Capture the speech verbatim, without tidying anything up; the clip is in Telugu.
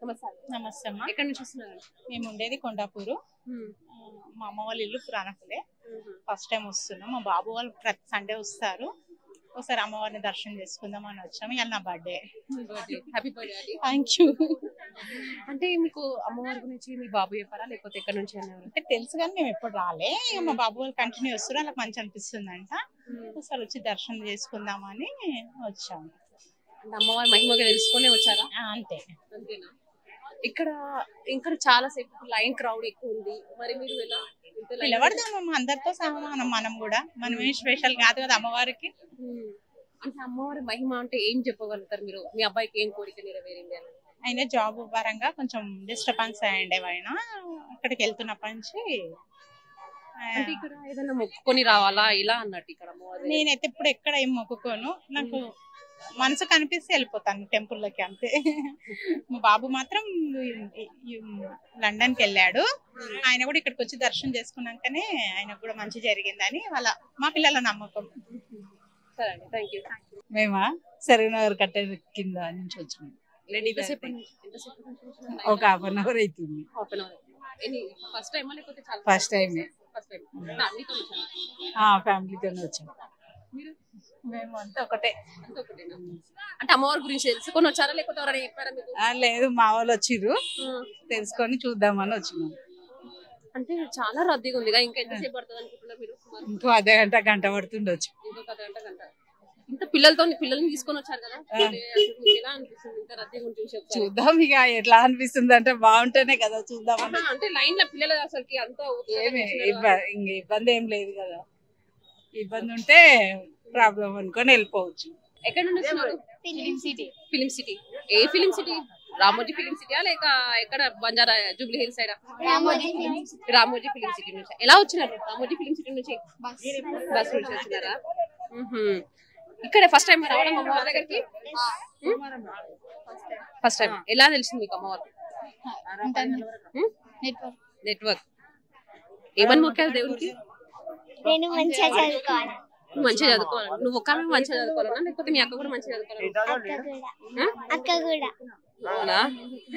నమస్తే నమస్తే అమ్మా. ఎక్కడి నుంచి వస్తున్నారు? మేము ఉండేది కొండాపూరు. మా అమ్మ వాళ్ళ ఇల్లు పురాణకులే. ఫస్ట్ టైం వస్తున్నాం. మా బాబు వాళ్ళు ప్రతి సండే వస్తారు. ఒకసారి అమ్మవారిని దర్శనం చేసుకుందాం అని వచ్చాము. ఇవాళ నా birthday. Happy birthday. Thank you. అంటే మీకు అమ్మవారి గురించి మీ బాబు చెప్పారా లేకపోతే ఎక్కడి నుంచి అనేవారు? అంటే తెలుసు కానీ మేము ఎప్పుడు రాలే. ఇక మా బాబు వాళ్ళు కంటిన్యూ వస్తారు. వాళ్ళకి మంచి అనిపిస్తుందంట. ఒకసారి వచ్చి దర్శనం చేసుకుందామని వచ్చాము. అంటే అమ్మవారి మహిమగా తెలుసుకునే వచ్చారా? ఆ, అంతే. అంతేనా? ఇక్కడ ఇంకా చాలా సేపు లైన్ క్రౌడ్ ఎక్కువ ఉంది. మరి మీరు ఎలా పిలవడదామమ్మ, అందరితో సమానం మనం కూడా. మనం ఏం స్పెషల్ కాదు కదా అమ్మవారికి. అంటే అమ్మవారి మహిమ అంటే ఏం చెప్పగలుగుతారు మీరు? మీ అబ్బాయికి ఏం కోరిక నెరవేరింది అని? ఆయన జాబ్ పరంగా కొంచెం డిస్టర్బెన్స్ అయ్యండి. ఆయన అక్కడికి వెళ్తున్నప్పటి నుంచి అంటే ఇక్కడ ఏదైనా మొక్కుకొని రావాలా ఇలా అన్నట్టు ఇక్కడ అమ్మవారి? నేనైతే ఇప్పుడు ఎక్కడ ఏం మొక్కుకోను. నాకు మనసు కనిపిస్తే వెళ్ళిపోతాను టెంపుల్లోకి, అంతే. మా బాబు మాత్రం లండన్ కి వెళ్ళాడు. ఆయన కూడా ఇక్కడికి వచ్చి దర్శనం చేసుకున్నాకనే ఆయనకు కూడా మంచి జరిగిందని వాళ్ళ మా పిల్లల నమ్మకం. సరే అండి, థ్యాంక్ యూ. మేమా సరినగర్ కట్టే కింద నుంచి వచ్చినాం. ఒక హాఫ్ అన్ అవర్ అవుతుంది. ఫస్ట్ టైం లేకపోతే ఫస్ట్ టైం ఫస్ట్ టైం ఫ్యామిలీతోనే వచ్చాం. మేము అంతా ఒకటే. అంటే అమ్మవారి గురించి తెలుసుకొని వచ్చారా లేకపోతే ఎవరైనా చెప్పారా మీకు? లేదు, మా వాళ్ళు వచ్చిర్రు, తెలుసుకొని చూద్దామని వచ్చినాం. అంటే చాలా రద్దీగా ఉంది. ఇంకా ఎంతసేపు పడుతుంది అనుకుంటున్నారు మీరు? ఇంకో అర్ధ గంట గంట పడుతుండొచ్చు. ఇంకొక గంట గంట ఇంత పిల్లలతో పిల్లల్ని తీసుకొని వచ్చారు కదా, ఎలా అనిపిస్తుంది? ఇంత రద్దీగా చూసి చూద్దాం ఇక ఎట్లా అనిపిస్తుంది అంటే బాగుంటేనే కదా చూద్దాం. అంటే లైన్ లో పిల్లలు అసలుకి అంత ఏమి ఇబ్బంది ఇంక ఇబ్బంది ఏం లేదు కదా. ఇబ్బంది ఉంటే ప్రాబ్లం అనుకొని వెళ్ళిపోవచ్చు. ఎక్కడ నుండి వస్తున్నారు? Film city. Film city. ఏ ఫిలిం సిటీ? రామోజీ ఫిలిం సిటీయా లేక ఎక్కడ Banjara Jubilee Hills side? Ramoji film city నుంచి. ఎలా వచ్చినారు రామోజీ ఫిలిం సిటీ నుంచి? బస్ నుంచి వచ్చినారా? ఇక్కడ ఫస్ట్ టైం రావడం అమ్మవారి దగ్గరికి? First time. ఎలా తెలిసింది మీకు అమ్మవారు? నెట్వర్క్. ఏమని మొక్కారు దేవుడికి? నేను మంచిగా చదువుకోవాలి. నువ్వు మంచిగా చదువుకోవాలి. నువ్వు ఒక్క మంచిగా చదువుకోవాలన్నా లేకపోతే మీ అక్క కూడా మంచిగా చదువుకోవాలి? అక్క కూడా. అక్క కూడా. అవునా?